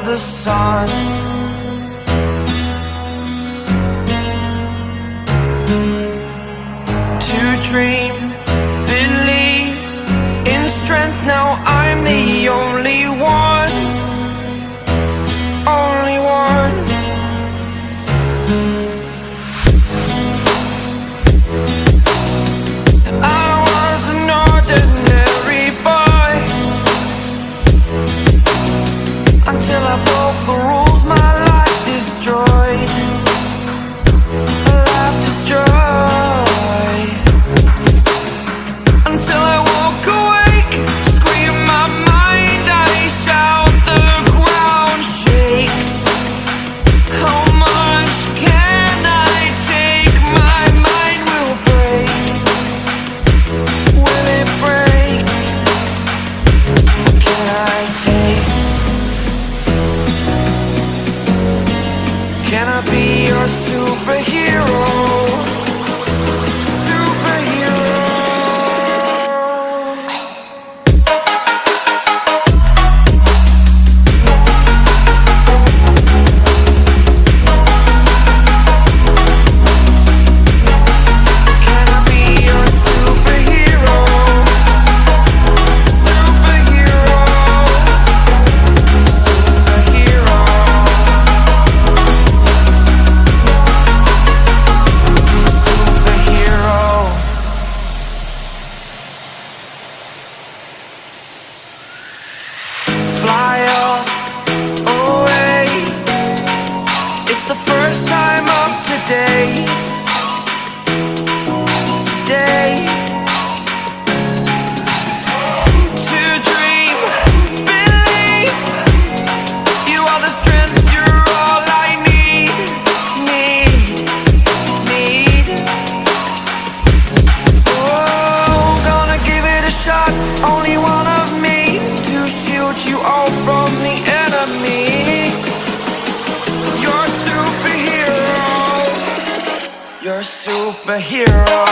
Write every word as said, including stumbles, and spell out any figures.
the sun. To dream, believe in strength. Now I'm the only one, only one. I was an ordinary boy until I broke the rules, my life destroyed, life destroyed. Until I woke awake, scream my mind, I shout, the ground shakes. How much can I take? My mind will break. Will it break? What can I take? Can I be your superhero? Fly up, away. It's the first time of today, today. To dream, believe. You are the strength, you're all I need, need, need. Oh, gonna give it a shot, only one of me, to shield you all from the enemy. You're a superhero. You're a superhero.